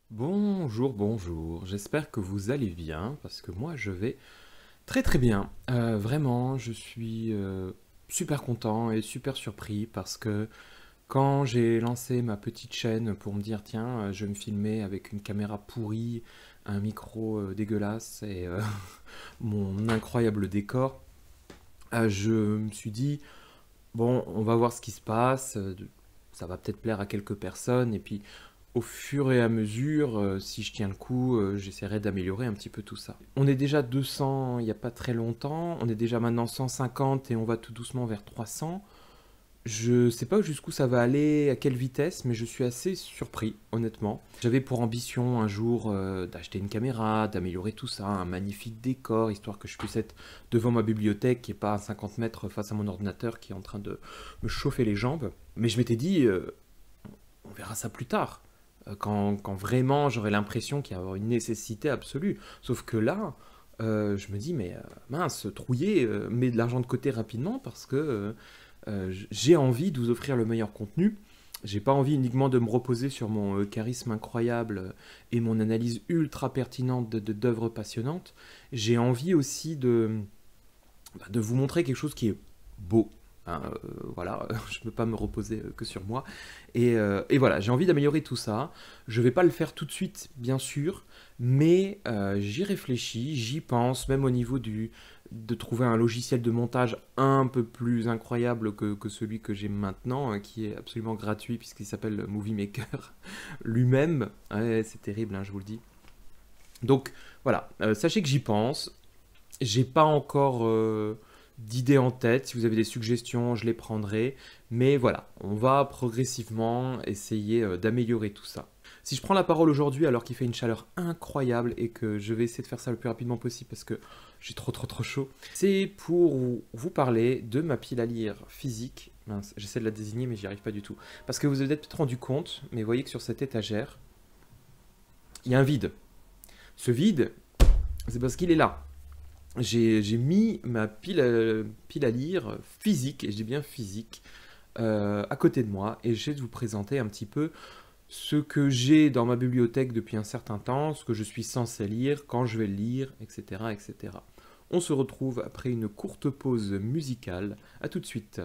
Bonjour, bonjour, j'espère que vous allez bien, parce que moi je vais très très bien. Vraiment, je suis super content et super surpris parce que quand j'ai lancé ma petite chaîne pour me dire tiens, je vais me filmer avec une caméra pourrie, un micro dégueulasse et mon incroyable décor, je me suis dit bon, on va voir ce qui se passe, ça va peut-être plaire à quelques personnes et puis au fur et à mesure, si je tiens le coup, j'essaierai d'améliorer un petit peu tout ça. On est déjà 200 il n'y a pas très longtemps, on est déjà maintenant 150 et on va tout doucement vers 300. Je sais pas jusqu'où ça va aller, à quelle vitesse, mais je suis assez surpris, honnêtement. J'avais pour ambition un jour d'acheter une caméra, d'améliorer tout ça, un magnifique décor, histoire que je puisse être devant ma bibliothèque et pas à 50 mètres face à mon ordinateur qui est en train de me chauffer les jambes. Mais je m'étais dit, on verra ça plus tard quand vraiment j'aurai l'impression qu'il y a une nécessité absolue. Sauf que là, je me dis, mais mince, trouiller, mets de l'argent de côté rapidement parce que j'ai envie de vous offrir le meilleur contenu. J'ai pas envie uniquement de me reposer sur mon charisme incroyable et mon analyse ultra pertinente d'œuvres passionnantes. J'ai envie aussi de vous montrer quelque chose qui est beau. Hein, voilà, je ne peux pas me reposer que sur moi. Et voilà, j'ai envie d'améliorer tout ça. Je ne vais pas le faire tout de suite, bien sûr, mais j'y réfléchis, j'y pense, même au niveau de trouver un logiciel de montage un peu plus incroyable que celui que j'ai maintenant, qui est absolument gratuit puisqu'il s'appelle Movie Maker lui-même. Ouais, c'est terrible, hein, je vous le dis. Donc voilà, sachez que j'y pense. J'ai pas encore d'idées en tête. Si vous avez des suggestions, je les prendrai. Mais voilà, on va progressivement essayer d'améliorer tout ça. Si je prends la parole aujourd'hui alors qu'il fait une chaleur incroyable et que je vais essayer de faire ça le plus rapidement possible parce que j'ai trop chaud, c'est pour vous parler de ma pile à lire physique. Mince, j'essaie de la désigner mais j'y arrive pas du tout. Parce que vous avez peut-être rendu compte, mais vous voyez que sur cette étagère, il y a un vide. Ce vide, c'est parce qu'il est là. J'ai mis ma pile à lire physique, et je dis bien physique, à côté de moi, et je vais vous présenter un petit peu ce que j'ai dans ma bibliothèque depuis un certain temps, ce que je suis censé lire, quand je vais le lire, etc., etc. On se retrouve après une courte pause musicale. À tout de suite.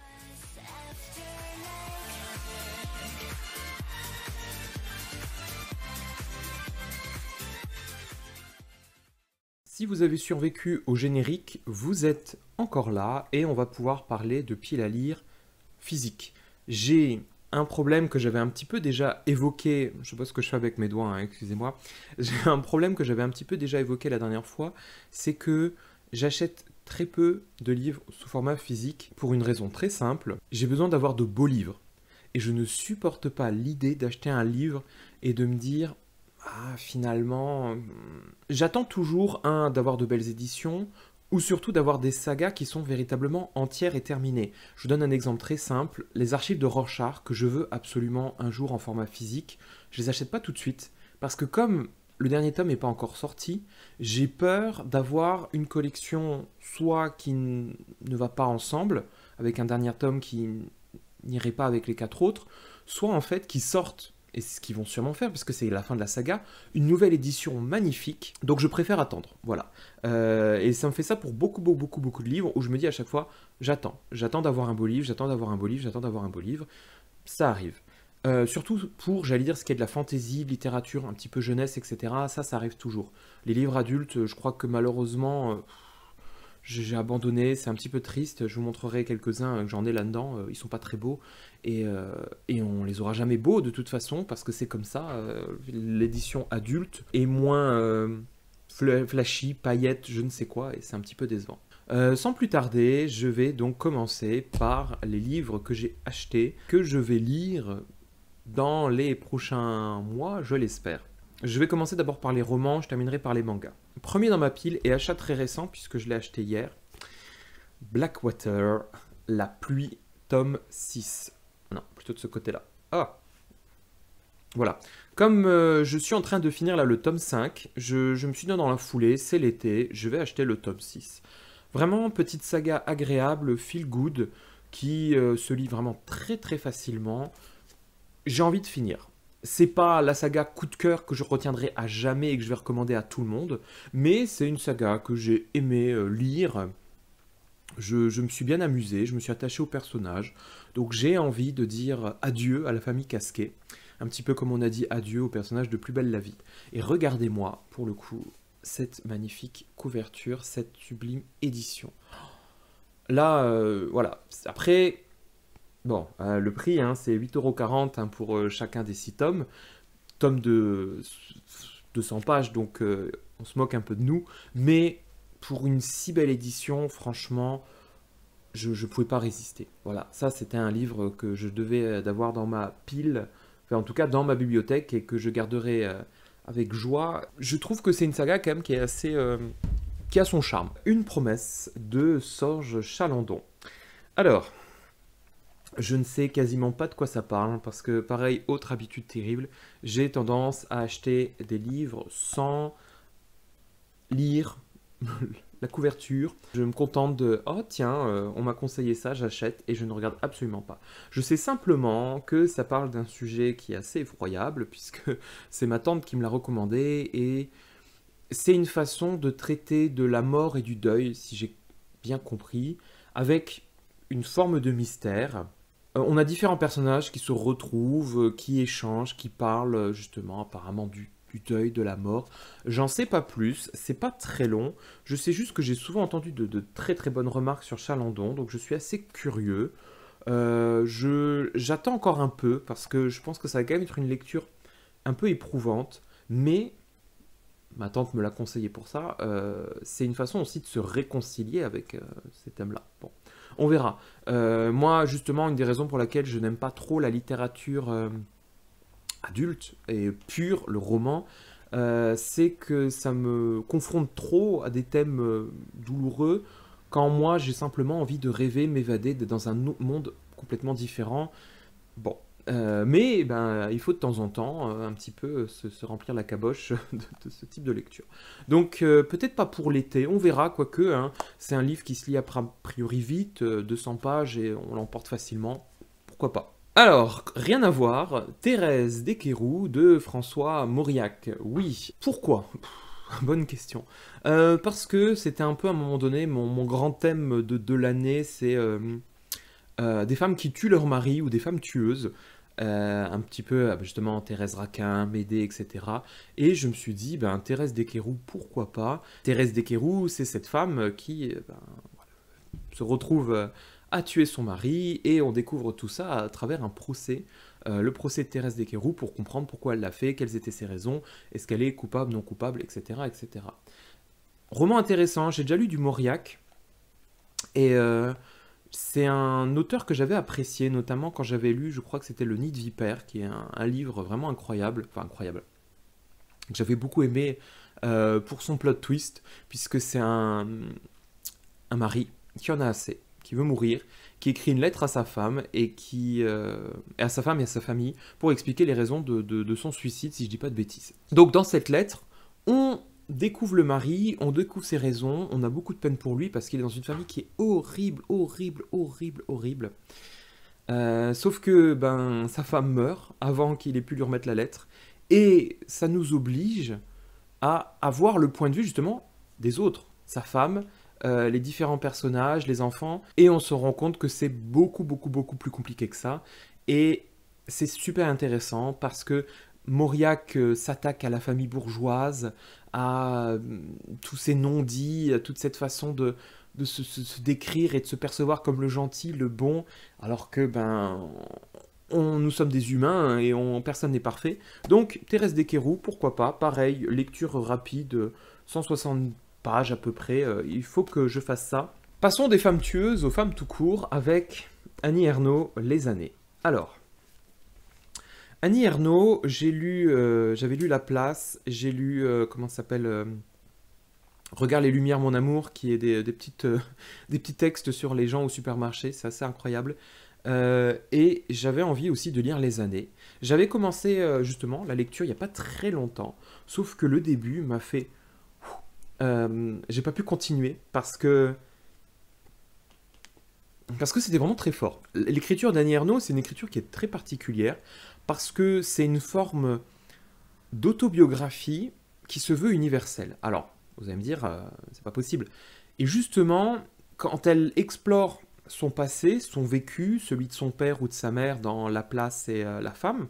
Si vous avez survécu au générique, vous êtes encore là et on va pouvoir parler de pile à lire physique. J'ai un problème que j'avais un petit peu déjà évoqué, je sais pas ce que je fais avec mes doigts, hein, excusez-moi, j'ai un problème que j'avais un petit peu déjà évoqué la dernière fois, c'est que j'achète très peu de livres sous format physique pour une raison très simple, j'ai besoin d'avoir de beaux livres. Et je ne supporte pas l'idée d'acheter un livre et de me dire ah, finalement, j'attends toujours, un, d'avoir de belles éditions, ou surtout d'avoir des sagas qui sont véritablement entières et terminées. Je vous donne un exemple très simple, les archives de Rorschach, que je veux absolument un jour en format physique, je les achète pas tout de suite, parce que comme le dernier tome n'est pas encore sorti, j'ai peur d'avoir une collection soit qui ne va pas ensemble, avec un dernier tome qui n'irait pas avec les quatre autres, soit en fait qui sortent et c'est ce qu'ils vont sûrement faire, parce que c'est la fin de la saga, une nouvelle édition magnifique. Donc je préfère attendre, voilà. Et ça me fait ça pour beaucoup de livres, où je me dis à chaque fois, j'attends d'avoir un beau livre, j'attends d'avoir un beau livre, j'attends d'avoir un beau livre. Ça arrive. Surtout pour, j'allais dire, ce qui est de la fantaisie, littérature, un petit peu jeunesse, etc. Ça arrive toujours. Les livres adultes, je crois que malheureusement, j'ai abandonné, c'est un petit peu triste. Je vous montrerai quelques-uns que j'en ai là-dedans. Ils sont pas très beaux et on les aura jamais beaux de toute façon parce que c'est comme ça. L'édition adulte est moins flashy, paillettes, je ne sais quoi et c'est un petit peu décevant. Sans plus tarder, je vais donc commencer par les livres que j'ai achetés, que je vais lire dans les prochains mois, je l'espère. Je vais commencer d'abord par les romans, je terminerai par les mangas. Premier dans ma pile et achat très récent puisque je l'ai acheté hier, Blackwater, La pluie, tome 6. Non, plutôt de ce côté-là. Ah, voilà. Comme je suis en train de finir là le tome 5, je me suis dit dans la foulée, c'est l'été, je vais acheter le tome 6. Vraiment, petite saga agréable, feel good, qui se lit vraiment très facilement. J'ai envie de finir. C'est pas la saga coup de cœur que je retiendrai à jamais et que je vais recommander à tout le monde, mais c'est une saga que j'ai aimé lire. Je me suis bien amusé, je me suis attaché au personnage, donc j'ai envie de dire adieu à la famille Casquet, un petit peu comme on a dit adieu au personnage de Plus belle la vie. Et regardez-moi, pour le coup, cette magnifique couverture, cette sublime édition. Là, voilà. Après, bon, le prix, hein, c'est 8,40 € hein, pour chacun des 6 tomes. Tome de 200 pages, donc on se moque un peu de nous. Mais pour une si belle édition, franchement, je ne pouvais pas résister. Voilà, ça c'était un livre que je devais d'avoir dans ma pile, enfin en tout cas dans ma bibliothèque et que je garderai avec joie. Je trouve que c'est une saga quand même qui est assez... qui a son charme. Une promesse de Sorge Chalandon. Alors, je ne sais quasiment pas de quoi ça parle, parce que pareil, autre habitude terrible, j'ai tendance à acheter des livres sans lire la couverture. Je me contente de «Oh tiens, on m'a conseillé ça, j'achète» et je ne regarde absolument pas. Je sais simplement que ça parle d'un sujet qui est assez effroyable, puisque c'est ma tante qui me l'a recommandé, et c'est une façon de traiter de la mort et du deuil, si j'ai bien compris, avec une forme de mystère. On a différents personnages qui se retrouvent, qui échangent, qui parlent justement apparemment du deuil, de la mort. J'en sais pas plus, c'est pas très long. Je sais juste que j'ai souvent entendu de très très bonnes remarques sur Chalandon, donc je suis assez curieux. J'attends encore un peu parce que je pense que ça va quand même être une lecture un peu éprouvante, mais ma tante me l'a conseillé pour ça. C'est une façon aussi de se réconcilier avec ces thèmes-là. Bon, on verra. Moi, justement, une des raisons pour laquelle je n'aime pas trop la littérature adulte et pure, le roman, c'est que ça me confronte trop à des thèmes douloureux quand moi j'ai simplement envie de rêver, m'évader, d'être dans un monde complètement différent. Bon. Mais ben, il faut de temps en temps un petit peu se remplir la caboche de ce type de lecture. Donc peut-être pas pour l'été, on verra, quoique, hein, c'est un livre qui se lit a priori vite, 200 pages et on l'emporte facilement, pourquoi pas. Alors, rien à voir, Thérèse Desquéroux de François Mauriac. Oui, pourquoi? Bonne question. Parce que c'était un peu à un moment donné mon grand thème de l'année, c'est des femmes qui tuent leur mari ou des femmes tueuses. Un petit peu justement Thérèse Raquin, Médée, etc. Et je me suis dit, ben, Thérèse Desquéroux, pourquoi pas? Thérèse Desquéroux, c'est cette femme qui ben, voilà, se retrouve à tuer son mari, et on découvre tout ça à travers un procès, le procès de Thérèse Desquéroux, pour comprendre pourquoi elle l'a fait, quelles étaient ses raisons, est-ce qu'elle est coupable, non coupable, etc. etc. Roman intéressant, j'ai déjà lu du Mauriac, et c'est un auteur que j'avais apprécié, notamment quand j'avais lu, je crois que c'était Le Nid de Vipère, qui est un livre vraiment incroyable, enfin incroyable, que j'avais beaucoup aimé pour son plot twist, puisque c'est un mari qui en a assez, qui veut mourir, qui écrit une lettre à sa femme et à sa femme et à sa famille pour expliquer les raisons de son suicide, si je dis pas de bêtises. Donc dans cette lettre, on découvre le mari, on découvre ses raisons, on a beaucoup de peine pour lui parce qu'il est dans une famille qui est horrible, horrible, horrible, horrible. Sauf que ben, sa femme meurt avant qu'il ait pu lui remettre la lettre, et ça nous oblige à avoir le point de vue justement des autres, sa femme, les différents personnages, les enfants, et on se rend compte que c'est beaucoup, beaucoup, beaucoup plus compliqué que ça, et c'est super intéressant parce que Mauriac s'attaque à la famille bourgeoise, à tous ces non-dits, à toute cette façon de se décrire et de se percevoir comme le gentil, le bon, alors que ben nous sommes des humains et personne n'est parfait. Donc Thérèse Desquéroux, pourquoi pas, pareil, lecture rapide, 160 pages à peu près, il faut que je fasse ça. Passons des femmes tueuses aux femmes tout court avec Annie Ernaux, Les années. Alors, Annie Ernaux, j'avais lu La Place, j'ai lu, comment ça s'appelle Regarde les lumières, mon amour, qui est des des petits textes sur les gens au supermarché, c'est assez incroyable. Et j'avais envie aussi de lire Les années. J'avais commencé justement la lecture il n'y a pas très longtemps, sauf que le début m'a fait... j'ai pas pu continuer parce que c'était vraiment très fort. L'écriture d'Annie Ernaux, c'est une écriture qui est très particulière, parce que c'est une forme d'autobiographie qui se veut universelle. Alors, vous allez me dire, c'est pas possible. Et justement, quand elle explore son passé, son vécu, celui de son père ou de sa mère dans La place et la femme,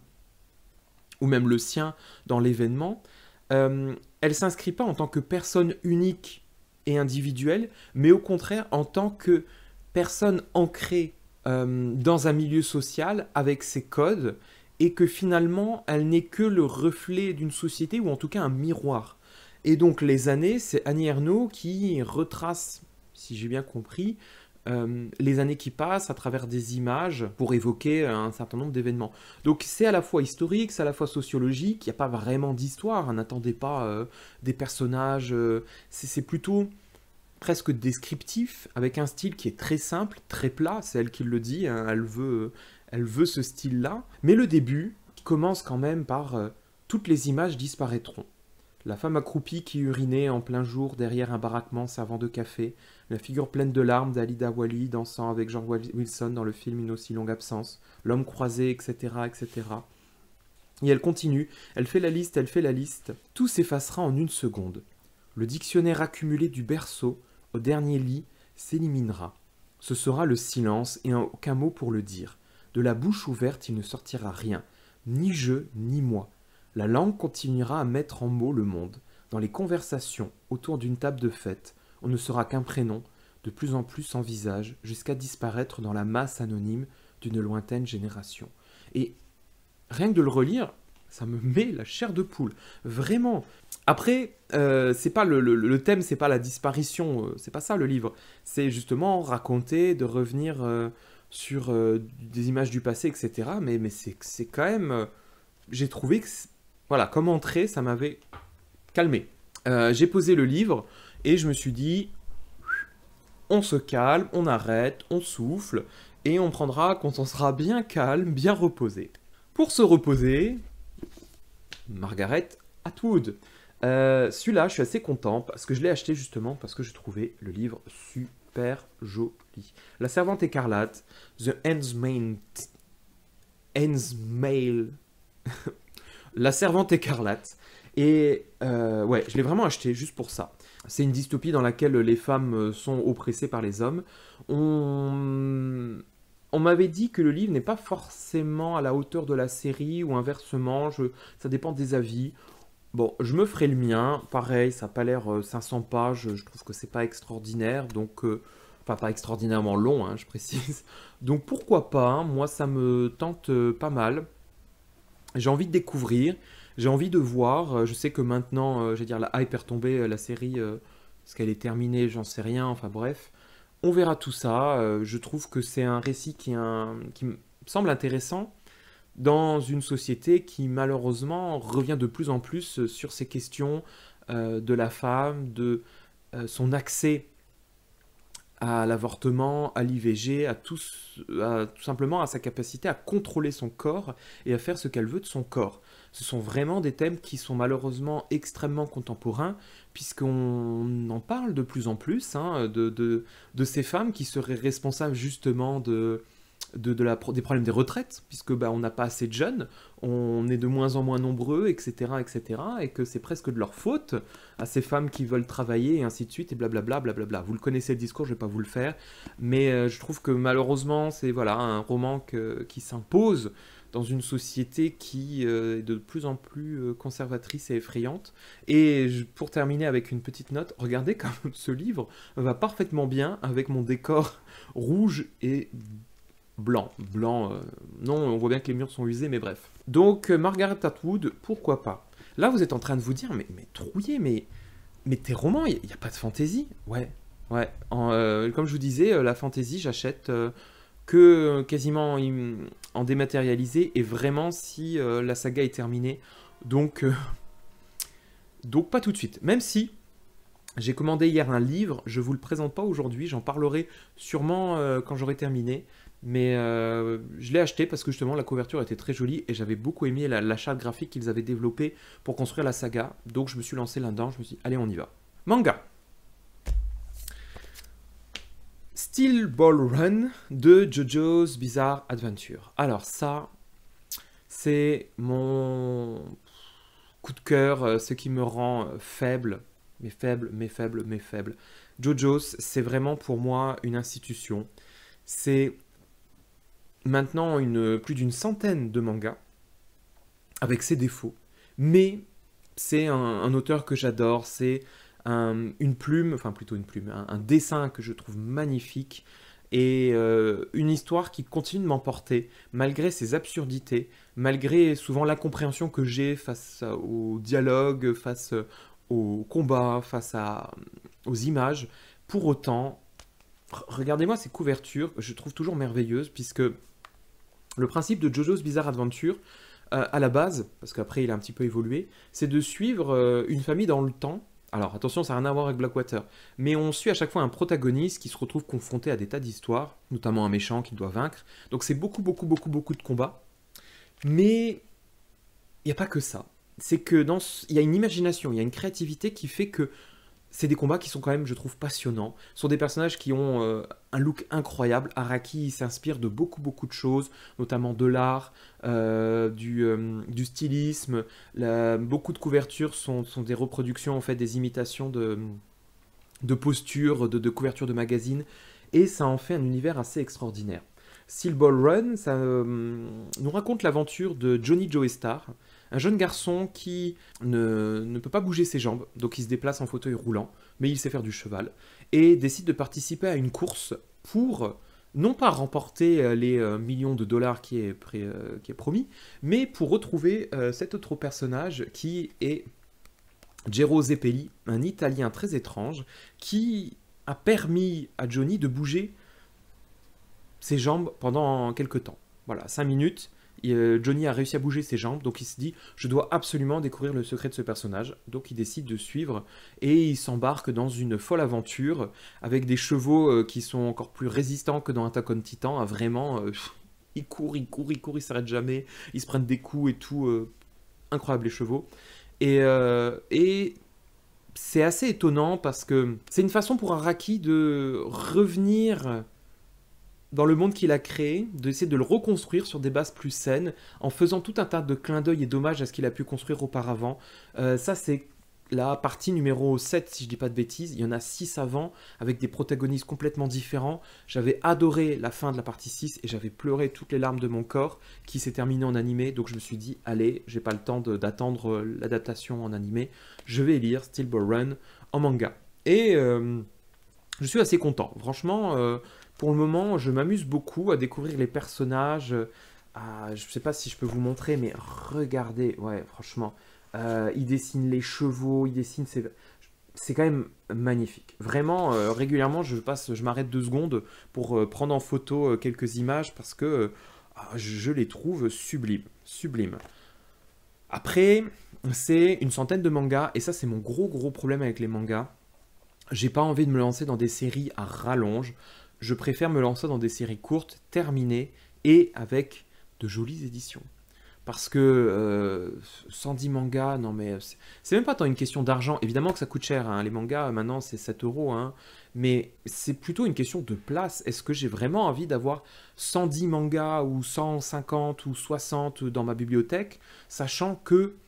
ou même le sien dans l'événement, elle s'inscrit pas en tant que personne unique et individuelle, mais au contraire en tant que personne ancrée dans un milieu social avec ses codes, et que finalement elle n'est que le reflet d'une société, ou en tout cas un miroir. Et donc les années, c'est Annie Ernaux qui retrace, si j'ai bien compris, les années qui passent à travers des images pour évoquer un certain nombre d'événements. Donc c'est à la fois historique, c'est à la fois sociologique, il n'y a pas vraiment d'histoire, hein, n'attendez pas des personnages, c'est plutôt presque descriptif, avec un style qui est très simple, très plat, c'est elle qui le dit, hein, elle veut ce style-là. Mais le début commence quand même par toutes les images disparaîtront. La femme accroupie qui urinait en plein jour derrière un baraquement servant de café, la figure pleine de larmes d'Alida Wally dansant avec George Wilson dans le film Une aussi longue absence, l'homme croisé, etc., etc. Et elle continue, elle fait la liste, tout s'effacera en une seconde. Le dictionnaire accumulé du berceau au dernier lit s'éliminera. Ce sera le silence et aucun mot pour le dire. De la bouche ouverte, il ne sortira rien, ni je, ni moi. La langue continuera à mettre en mots le monde. Dans les conversations, autour d'une table de fête, on ne sera qu'un prénom, de plus en plus sans visage, jusqu'à disparaître dans la masse anonyme d'une lointaine génération. Et rien que de le relire, ça me met la chair de poule. Vraiment. Après, c'est pas le thème, c'est pas la disparition, c'est pas ça le livre. C'est justement raconter, de revenir sur des images du passé, etc. Mais c'est quand même... j'ai trouvé que... Voilà, comme entrée, ça m'avait calmé. J'ai posé le livre et je me suis dit, on se calme, on arrête, on souffle, et on prendra quand on sera bien calme, bien reposé. Pour se reposer, Margaret Atwood. Celui-là, je suis assez content parce que je l'ai acheté justement parce que je trouvais le livre super joli. La Servante écarlate, The Handmaid's La Servante écarlate. Et ouais, je l'ai vraiment acheté juste pour ça. C'est une dystopie dans laquelle les femmes sont oppressées par les hommes. On m'avait dit que le livre n'est pas forcément à la hauteur de la série ou inversement, ça dépend des avis. Bon, je me ferai le mien. Pareil, ça n'a pas l'air 500 pages, je trouve que c'est pas extraordinaire, donc... enfin, pas extraordinairement long, hein, je précise. Donc pourquoi pas, hein, moi ça me tente pas mal. J'ai envie de découvrir, j'ai envie de voir. Je sais que maintenant, je vais dire, la hype est retombée, la série, parce qu'elle est terminée, j'en sais rien, enfin bref. On verra tout ça. Je trouve que c'est un récit qui me semble intéressant dans une société qui malheureusement revient de plus en plus sur ces questions de la femme, de son accès à l'avortement, à l'IVG, tout simplement à sa capacité à contrôler son corps et à faire ce qu'elle veut de son corps. Ce sont vraiment des thèmes qui sont malheureusement extrêmement contemporains, puisqu'on en parle de plus en plus, hein, de ces femmes qui seraient responsables justement des problèmes des retraites, puisque bah, on n'a pas assez de jeunes, on est de moins en moins nombreux, etc., etc., et que c'est presque de leur faute à ces femmes qui veulent travailler, et ainsi de suite, et blablabla, blablabla. Vous le connaissez le discours, je ne vais pas vous le faire, mais je trouve que malheureusement, c'est voilà, un roman qui s'impose dans une société qui est de plus en plus conservatrice et effrayante. Et pour terminer avec une petite note, regardez comme ce livre va parfaitement bien avec mon décor rouge et blanc. Blanc, non, on voit bien que les murs sont usés, mais bref. Donc, Margaret Atwood, pourquoi pas? Là, vous êtes en train de vous dire, mais Trouillet, mais tes romans, il n'y a pas de fantaisie? Ouais, ouais. Comme je vous disais, la fantaisie, j'achète que quasiment en dématérialisé, et vraiment si la saga est terminée. Donc pas tout de suite. Même si j'ai commandé hier un livre, je ne vous le présente pas aujourd'hui, j'en parlerai sûrement quand j'aurai terminé. Mais je l'ai acheté parce que justement la couverture était très jolie et j'avais beaucoup aimé la charte graphique qu'ils avaient développée pour construire la saga. Donc je me suis lancé là-dedans, je me suis dit allez on y va. Manga. Steel Ball Run de JoJo's Bizarre Adventure. Alors ça, c'est mon coup de cœur, ce qui me rend faible, mais faible, mais faible, mais faible. JoJo's, c'est vraiment pour moi une institution. C'est maintenant plus d'une centaine de mangas, avec ses défauts. Mais c'est un auteur que j'adore, c'est une plume, enfin plutôt une plume, un dessin que je trouve magnifique, et une histoire qui continue de m'emporter, malgré ses absurdités, malgré souvent l'incompréhension que j'ai face au dialogue, face au combat, aux images. Pour autant, regardez-moi ces couvertures, je trouve toujours merveilleuses, puisque le principe de JoJo's Bizarre Adventure, à la base, parce qu'après il a un petit peu évolué, c'est de suivre une famille dans le temps. Alors attention, ça n'a rien à voir avec Blackwater, mais on suit à chaque fois un protagoniste qui se retrouve confronté à des tas d'histoires, notamment un méchant qu'il doit vaincre. Donc c'est beaucoup, beaucoup, beaucoup, beaucoup de combats. Mais il n'y a pas que ça. C'est que il y a une imagination, il y a une créativité qui fait que c'est des combats qui sont quand même, je trouve, passionnants. Ce sont des personnages qui ont un look incroyable. Araki s'inspire de beaucoup, beaucoup de choses, notamment de l'art, du stylisme. Beaucoup de couvertures sont des reproductions, en fait, des imitations de postures, de couvertures de magazines. Et ça en fait un univers assez extraordinaire. Steel Ball Run, ça nous raconte l'aventure de Johnny Joestar, un jeune garçon qui ne peut pas bouger ses jambes, donc il se déplace en fauteuil roulant, mais il sait faire du cheval, et décide de participer à une course pour, non pas remporter les millions de dollars qui est promis, mais pour retrouver cet autre personnage qui est Gero Zeppeli, un Italien très étrange, qui a permis à Johnny de bouger ses jambes pendant quelques temps. Voilà, 5 minutes, Johnny a réussi à bouger ses jambes, donc il se dit, je dois absolument découvrir le secret de ce personnage. Donc il décide de suivre, et il s'embarque dans une folle aventure, avec des chevaux qui sont encore plus résistants que dans Attack on Titan, vraiment, ils courent, ils s'arrêtent jamais, ils se prennent des coups et tout, incroyable les chevaux. Et c'est assez étonnant, parce que c'est une façon pour Araki de revenir dans le monde qu'il a créé, d'essayer de le reconstruire sur des bases plus saines, en faisant tout un tas de clins d'œil et d'hommages à ce qu'il a pu construire auparavant. Ça, c'est la partie numéro 7, si je dis pas de bêtises. Il y en a 6 avant, avec des protagonistes complètement différents. J'avais adoré la fin de la partie 6, et j'avais pleuré toutes les larmes de mon corps, qui s'est terminée en animé. Donc je me suis dit, allez, j'ai pas le temps d'attendre l'adaptation en animé. Je vais lire Steel Ball Run en manga. Et je suis assez content. Franchement, pour le moment, je m'amuse beaucoup à découvrir les personnages. Je ne sais pas si je peux vous montrer, mais regardez, ouais, franchement, il dessine les chevaux, il dessine c'est quand même magnifique. Vraiment, régulièrement, je m'arrête 2 secondes pour prendre en photo quelques images, parce que je les trouve sublimes, sublimes. Après, c'est une centaine de mangas, et ça, c'est mon gros problème avec les mangas. J'ai pas envie de me lancer dans des séries à rallonge. Je préfère me lancer dans des séries courtes, terminées, et avec de jolies éditions. Parce que 110 mangas, non mais c'est même pas tant une question d'argent. Évidemment que ça coûte cher, hein. Les mangas maintenant c'est 7 euros, hein. Mais c'est plutôt une question de place. Est-ce que j'ai vraiment envie d'avoir 110 mangas ou 150 ou 60 dans ma bibliothèque, sachant que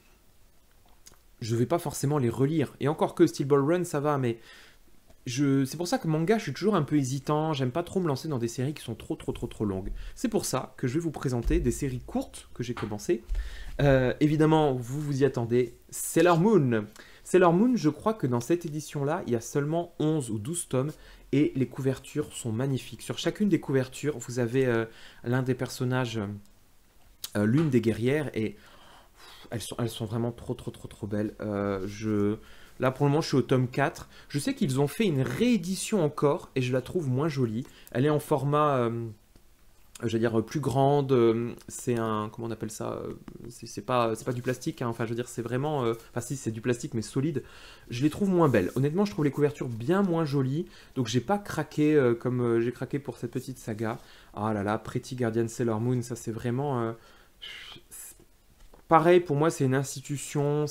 je vais pas forcément les relire. Et encore que Steel Ball Run ça va, mais c'est pour ça que manga, je suis toujours un peu hésitant, j'aime pas trop me lancer dans des séries qui sont trop longues. C'est pour ça que je vais vous présenter des séries courtes que j'ai commencées. Évidemment, vous vous y attendez, Sailor Moon. Sailor Moon, je crois que dans cette édition-là, il y a seulement 11 ou 12 tomes, et les couvertures sont magnifiques. Sur chacune des couvertures, vous avez l'un des personnages, l'une des guerrières, et elles sont vraiment trop belles. Là, pour le moment, je suis au tome 4. Je sais qu'ils ont fait une réédition encore, et je la trouve moins jolie. Elle est en format, j'allais dire, plus grande. C'est un... Comment on appelle ça? C'est pas du plastique, hein. Enfin, je veux dire, c'est vraiment... Enfin, si, c'est du plastique, mais solide. Je les trouve moins belles. Honnêtement, je trouve les couvertures bien moins jolies. Donc, j'ai pas craqué comme j'ai craqué pour cette petite saga. Ah là là, Pretty Guardian Sailor Moon, ça, c'est vraiment... Pareil, pour moi, c'est une institution,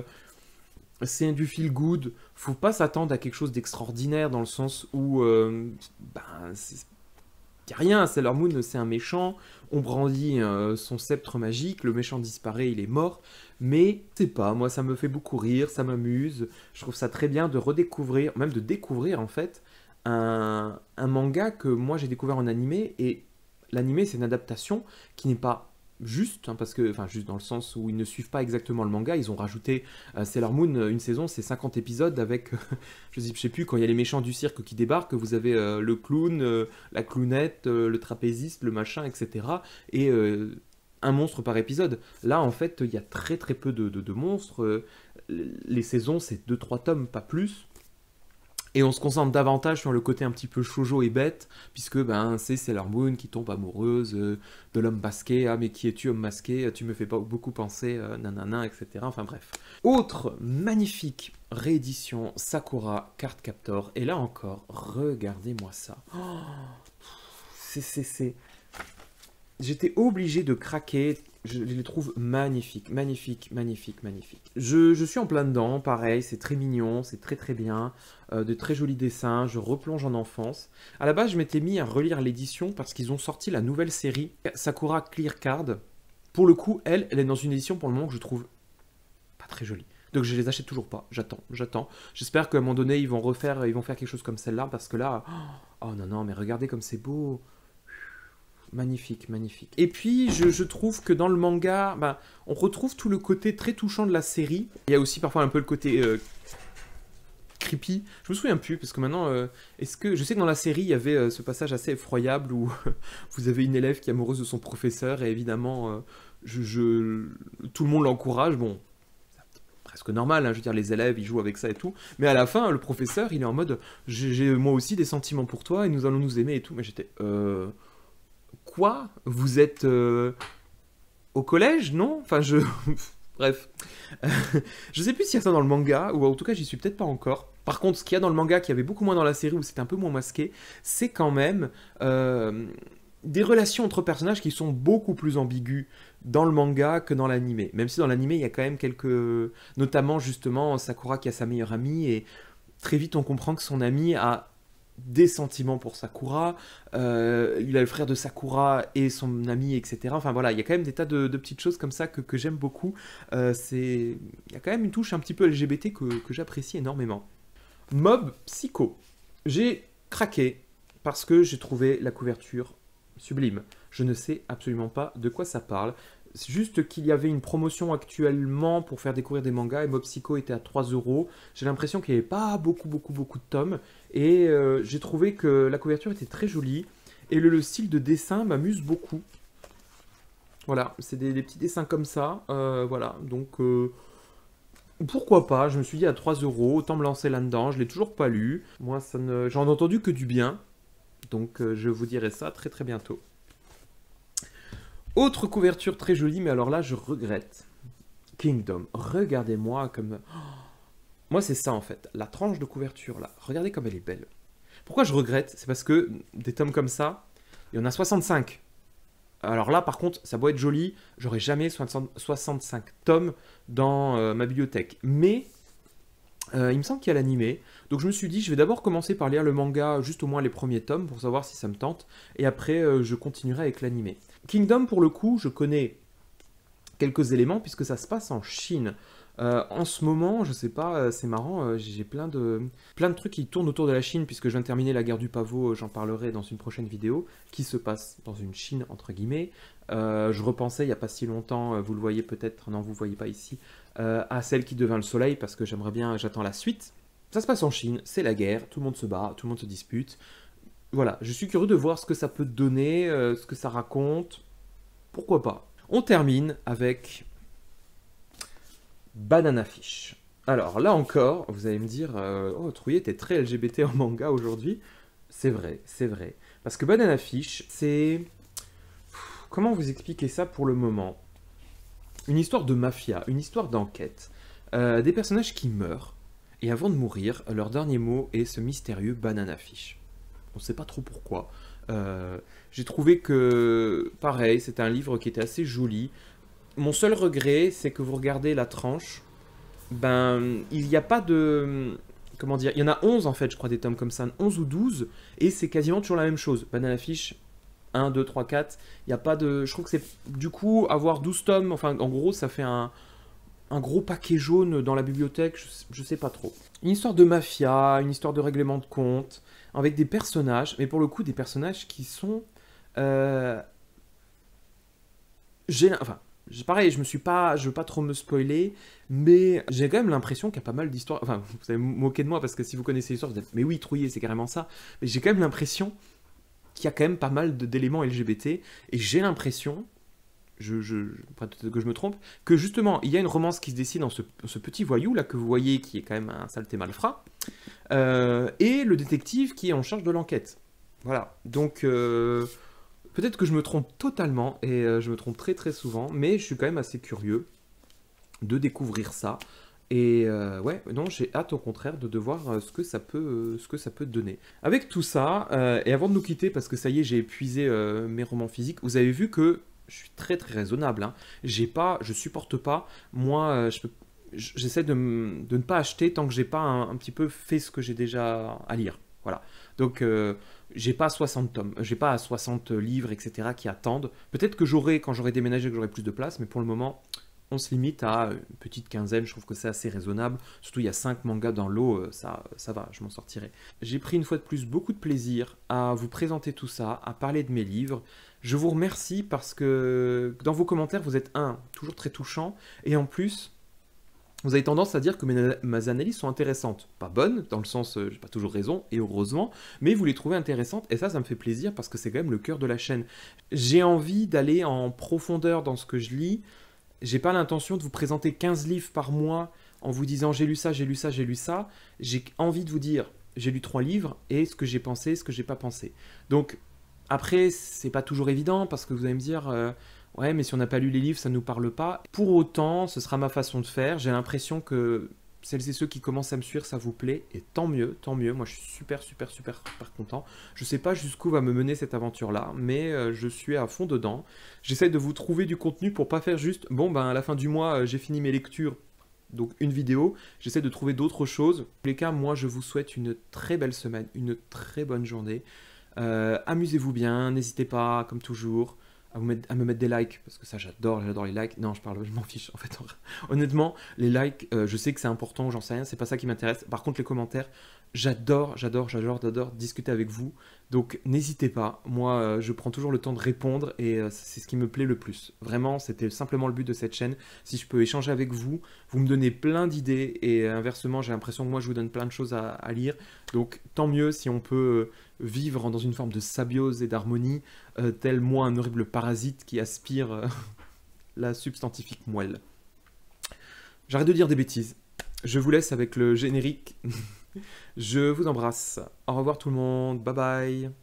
c'est du feel good. Faut pas s'attendre à quelque chose d'extraordinaire, dans le sens où il y a rien, Sailor Moon c'est un méchant, on brandit son sceptre magique, le méchant disparaît, il est mort, mais c'est pas, moi ça me fait beaucoup rire, ça m'amuse, je trouve ça très bien de redécouvrir, même de découvrir en fait, un manga que moi j'ai découvert en animé, et l'animé c'est une adaptation qui n'est pas juste, hein, parce que, enfin juste dans le sens où ils ne suivent pas exactement le manga, ils ont rajouté Sailor Moon, une saison c'est 50 épisodes avec, je sais plus, quand il y a les méchants du cirque qui débarquent, vous avez le clown, la clownette, le trapéziste, le machin, etc. Et un monstre par épisode. Là en fait il y a très très peu de monstres, les saisons c'est deux trois tomes, pas plus. Et on se concentre davantage sur le côté un petit peu shoujo et bête, puisque ben, c'est Sailor Moon qui tombe amoureuse de l'homme masqué. Ah, mais qui es-tu, homme masqué? Tu me fais pas beaucoup penser, nanana, etc. Enfin bref. Autre magnifique réédition Sakura Card Captor. Et là encore, regardez-moi ça. Oh, c'est... J'étais obligé de craquer. Je les trouve magnifiques, magnifiques, magnifiques, magnifiques. Je suis en plein dedans, pareil, c'est très mignon, c'est très très bien, de très jolis dessins, je replonge en enfance. À la base, je m'étais mis à relire l'édition parce qu'ils ont sorti la nouvelle série Sakura Clear Card. Pour le coup, elle est dans une édition pour le moment que je trouve pas très jolie. Donc je les achète toujours pas, j'attends. J'espère qu'à un moment donné, ils vont faire quelque chose comme celle-là, parce que là, oh non, non, mais regardez comme c'est beau. Magnifique, magnifique. Et puis, je trouve que dans le manga, bah, on retrouve tout le côté très touchant de la série. Il y a aussi parfois un peu le côté creepy. Je me souviens plus, parce que maintenant, est-ce que... Je sais que dans la série, il y avait ce passage assez effroyable où vous avez une élève qui est amoureuse de son professeur, et évidemment, tout le monde l'encourage. Bon, presque normal, hein, je veux dire, les élèves, ils jouent avec ça et tout. Mais à la fin, le professeur, il est en mode, j'ai moi aussi des sentiments pour toi, et nous allons nous aimer et tout. Mais j'étais... Quoi? Vous êtes au collège, non? Enfin, Bref. Je sais plus s'il y a ça dans le manga, ou en tout cas, j'y suis peut-être pas encore. Par contre, ce qu'il y a dans le manga, qu'il y avait beaucoup moins dans la série, où c'était un peu moins masqué, c'est quand même des relations entre personnages qui sont beaucoup plus ambiguës dans le manga que dans l'animé. Même si dans l'animé, il y a quand même quelques... Notamment, justement, Sakura qui a sa meilleure amie, et très vite, on comprend que son amie a des sentiments pour Sakura, il a le frère de Sakura et son ami, etc. Enfin voilà, il y a quand même des tas de petites choses comme ça que j'aime beaucoup. Il y a quand même une touche un petit peu LGBT que j'apprécie énormément. Mob Psycho. J'ai craqué parce que j'ai trouvé la couverture sublime. Je ne sais absolument pas de quoi ça parle. C'est juste qu'il y avait une promotion actuellement pour faire découvrir des mangas et Mob Psycho était à 3 €. J'ai l'impression qu'il n'y avait pas beaucoup de tomes et j'ai trouvé que la couverture était très jolie et le style de dessin m'amuse beaucoup. Voilà, c'est des petits dessins comme ça, voilà, donc pourquoi pas, je me suis dit à 3 €, autant me lancer là-dedans, je l'ai toujours pas lu. Moi, j'en ai entendu que du bien, donc je vous dirai ça très très bientôt. Autre couverture très jolie, mais alors là, je regrette. Kingdom. Regardez-moi comme... Oh, moi, c'est ça, en fait. La tranche de couverture, là. Regardez comme elle est belle. Pourquoi je regrette? C'est parce que des tomes comme ça, il y en a 65. Alors là, par contre, ça doit être joli. J'aurais jamais 65 tomes dans ma bibliothèque. Mais il me semble qu'il y a l'animé. Donc je me suis dit, je vais d'abord commencer par lire le manga, juste au moins les premiers tomes, pour savoir si ça me tente. Et après, je continuerai avec l'animé. Kingdom, pour le coup, je connais quelques éléments, puisque ça se passe en Chine. En ce moment, je sais pas, c'est marrant, j'ai plein de trucs qui tournent autour de la Chine, puisque je viens de terminer la guerre du pavot, j'en parlerai dans une prochaine vidéo, qui se passe dans une Chine, entre guillemets. Je repensais, il n'y a pas si longtemps, vous le voyez peut-être, non, vous ne voyez pas ici, à celle qui devint le soleil, parce que j'aimerais bien, j'attends la suite. Ça se passe en Chine, c'est la guerre, tout le monde se bat, tout le monde se dispute. Voilà, je suis curieux de voir ce que ça peut donner, ce que ça raconte. Pourquoi pas. On termine avec Banana Fish. Alors là encore, vous allez me dire, oh Trouillet, t'es très LGBT en manga aujourd'hui. C'est vrai, c'est vrai. Parce que Banana Fish, c'est... Comment vous expliquer ça pour le moment? Une histoire de mafia, une histoire d'enquête. Des personnages qui meurent. Et avant de mourir, leur dernier mot est ce mystérieux Banana Fish. On ne sait pas trop pourquoi. J'ai trouvé que, pareil, c'était un livre qui était assez joli. Mon seul regret, c'est que vous regardez la tranche, ben, il n'y a pas de... Comment dire? Il y en a 11 en fait, je crois, des tomes comme ça, 11 ou 12, et c'est quasiment toujours la même chose. Banana Fish, 1, 2, 3, 4. Il n'y a pas de... Je trouve que c'est... Du coup, avoir 12 tomes, enfin, en gros, ça fait un gros paquet jaune dans la bibliothèque, je sais pas trop. Une histoire de mafia, une histoire de règlement de compte, avec des personnages, mais pour le coup, des personnages qui sont... Euh, enfin, pareil, je veux pas trop me spoiler, mais j'ai quand même l'impression qu'il y a pas mal d'histoires. Enfin, vous allez vous moquer de moi parce que si vous connaissez l'histoire, vous dites, mais oui, Trouillé, c'est carrément ça. Mais j'ai quand même l'impression qu'il y a quand même pas mal d'éléments LGBT, et j'ai l'impression, peut-être que je me trompe, que justement, il y a une romance qui se dessine dans ce petit voyou là que vous voyez, qui est quand même un saleté malfrat, et le détective qui est en charge de l'enquête. Voilà. Donc, peut-être que je me trompe totalement, et je me trompe très très souvent, mais je suis quand même assez curieux de découvrir ça. Et ouais, non, j'ai hâte au contraire de voir ce que ça peut donner. Avec tout ça, et avant de nous quitter, parce que ça y est, j'ai épuisé mes romans physiques, vous avez vu que je suis très très raisonnable. Hein. Je supporte pas. Moi, j'essaie de ne pas acheter tant que j'ai pas un petit peu fait ce que j'ai déjà à lire. Voilà. Donc, j'ai pas 60 tomes, j'ai pas 60 livres, etc. qui attendent. Peut-être que quand j'aurai déménagé, que j'aurai plus de place, mais pour le moment, on se limite à une petite quinzaine. Je trouve que c'est assez raisonnable. Surtout, il y a 5 mangas dans l'eau, ça va, je m'en sortirai. J'ai pris une fois de plus beaucoup de plaisir à vous présenter tout ça, à parler de mes livres. Je vous remercie parce que dans vos commentaires, vous êtes toujours très touchant, et en plus, vous avez tendance à dire que mes analyses sont intéressantes. Pas bonnes, dans le sens, j'ai pas toujours raison, et heureusement, mais vous les trouvez intéressantes, et ça me fait plaisir parce que c'est quand même le cœur de la chaîne. J'ai envie d'aller en profondeur dans ce que je lis. J'ai pas l'intention de vous présenter 15 livres par mois en vous disant j'ai lu ça, j'ai lu ça, j'ai lu ça. J'ai envie de vous dire j'ai lu 3 livres et ce que j'ai pensé, ce que j'ai pas pensé. Donc, après, c'est pas toujours évident parce que vous allez me dire ouais, mais si on n'a pas lu les livres, ça nous parle pas. Pour autant, ce sera ma façon de faire. J'ai l'impression que celles et ceux qui commencent à me suivre, ça vous plaît, et tant mieux, tant mieux. Moi, je suis super, super, super, super content. Je sais pas jusqu'où va me mener cette aventure-là, mais je suis à fond dedans. J'essaie de vous trouver du contenu pour pas faire juste, bon, ben à la fin du mois, j'ai fini mes lectures, donc une vidéo. J'essaie de trouver d'autres choses. Dans tous les cas, moi, je vous souhaite une très belle semaine, une très bonne journée. Amusez-vous bien, n'hésitez pas, comme toujours, à me mettre des likes, parce que ça j'adore les likes. Non, je m'en fiche en fait. Honnêtement, les likes, je sais que c'est important, j'en sais rien, c'est pas ça qui m'intéresse. Par contre, les commentaires, j'adore discuter avec vous. Donc n'hésitez pas, moi je prends toujours le temps de répondre, et c'est ce qui me plaît le plus. Vraiment, c'était simplement le but de cette chaîne. Si je peux échanger avec vous, vous me donnez plein d'idées, et inversement, j'ai l'impression que moi je vous donne plein de choses à lire. Donc tant mieux si on peut vivre dans une forme de symbiose et d'harmonie, tel moi un horrible parasite qui aspire la substantifique moelle. J'arrête de dire des bêtises. Je vous laisse avec le générique. Je vous embrasse. Au revoir tout le monde. Bye bye.